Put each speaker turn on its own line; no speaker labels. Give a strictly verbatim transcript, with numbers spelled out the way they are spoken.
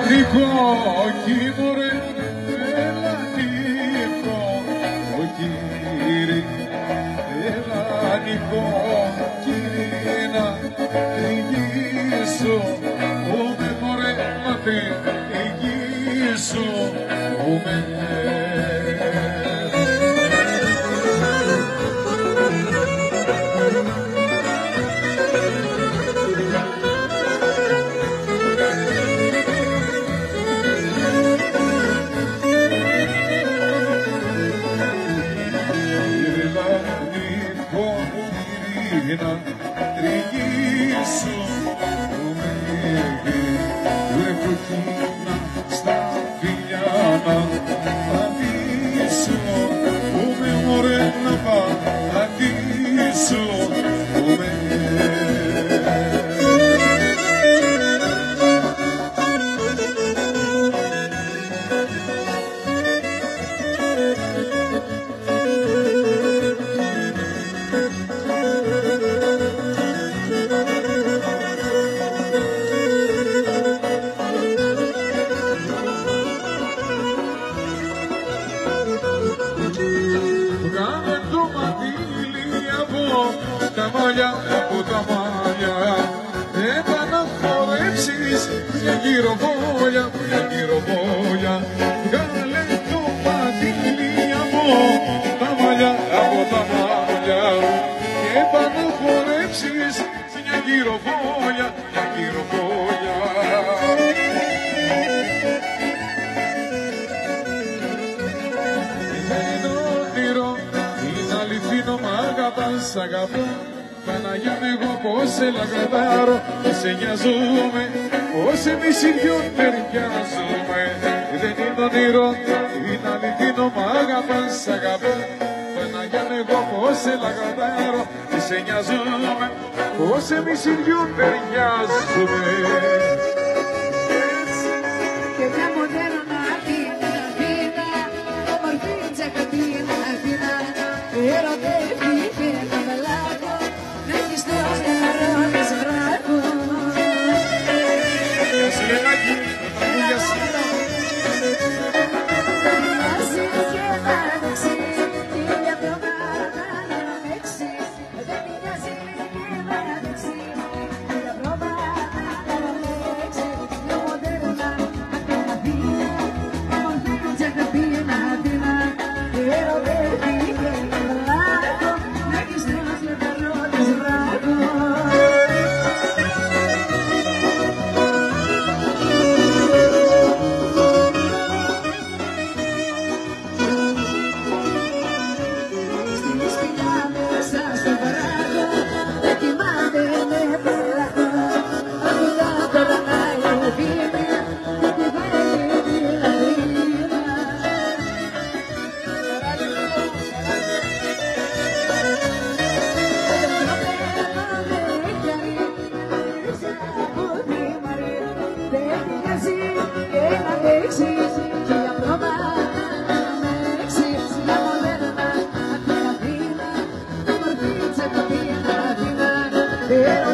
Νικό, κοίμωρε, έλα Νικό, ο κύριε, έλα Νικό, κύριε να τριγύσω, ο με μωρέ να τριγύσω, ο με. Να τριγύσω το μέγε ρε προκείνα στα φιλιά να πατήσω που με μωρέ να πατήσω που με. Βγάλε το μαντήλι από τα μαλλιά, από τα μαλλιά. Έπα να χορέψεις μια γυροβόλια, μια γυροβόλια. Βγάλε το μαντήλι από τα μαλλιά, από τα μαλλιά. Έπα να χορέψεις μια γυροβόλια, μια γυροβόλια. Σ' αγαπώ, Παναγιά μου εγώ πως σε λαγραδάρω, πως σε νοιαζούμε, πως εμείς οι δυο ταιριάζουμε. Δεν είναι όνειρο, είναι αληθινό, μ' αγαπάς, σ' αγαπώ, Παναγιά μου εγώ πως σε λαγραδάρω, πως σε νοιαζούμε, πως εμείς οι δυο ταιριάζουμε.
Και μια μοντέρνα Αθήνα, Αθήνα, όμορφη τσακατίνα, Αθήνα, ερωτεύτηκε να με λάβω, να έχεις τρως για να ρώτες βράχο.
Γεια σου Λελάκη, τα πουλιά σου.
Μοιάζεις και θα δεξείς, χίλια πρόβατα να παίξει. Δεν μοιάζεις και θα δεξείς, χίλια πρόβατα να παίξει. Μια μοντέρνα Αθήνα, όμορφη τσακατίνα, Αθήνα, ερωτεύτηκε να με λάβω, να έχεις τρως για να ρώτες βράχο. Στην σπηλιά μέσα στο βράχο, δεν κοιμάται με πελάχο. Αφού τα περνάει η Αθήνα, δεν τη θέλει την Αθήνα. Yeah.